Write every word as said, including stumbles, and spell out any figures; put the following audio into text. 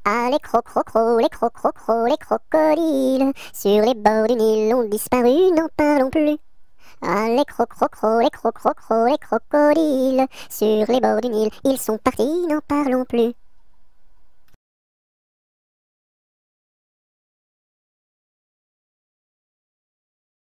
Ah, les crocrocros, les crocrocros, les crocodiles, sur les bords du Nil ont disparu, n'en parlons plus. Ah, les crocrocros, les crocrocros, les crocodiles, sur les bords du Nil, ils sont partis, n'en parlons plus.